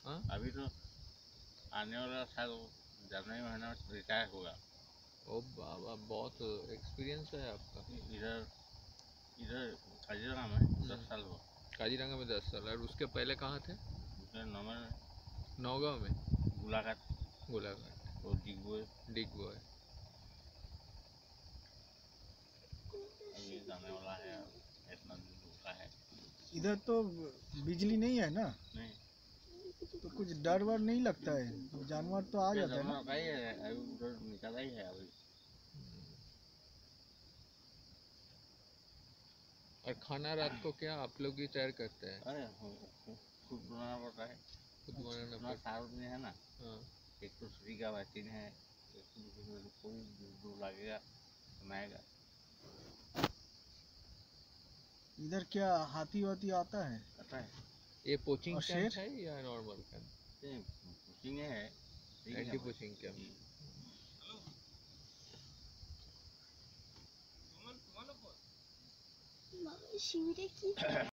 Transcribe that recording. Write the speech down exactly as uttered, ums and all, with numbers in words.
हाँ अभी तो आने वाला साल जनवरी महीने में रिटायर होगा। ओ बाबा, बहुत एक्सपीरियंस है आपका। इधर इधर काजीरंगा में दस साल हुआ। काजीरंगा में दस साल, और उसके पहले कहाँ थे? उसने नॉर्मल में नौगांव में, गोलाघाट गोलाघाट, और डिगबोए। डिगबॉय। अभी जाने वाला है, इतना दिन रुका है। इधर तो बिजली नहीं है ना, नहीं तो कुछ डर वर नहीं लगता है, जानवर तो आ जाता है ना। जानवर का ही है, अभी उधर निकला ही है अभी। और खाना रात को क्या आप लोग ही तैयार करते हैं? अरे खुद बनाना पड़ता है। खुद बनाना अपना पड़ता साथ में है ना। हाँ। एक तो सूर्य का वैक्सीन है, एक तो कोई दूर लगेगा बनाएगा। इधर क्या हाथी वाथी आता है? आता है। ये पोचिंग और कैंप शेर? है या नॉर्मल कैंप? ये पोचिंग है, एंटी पोचिंग कैंप। শিবিরে কি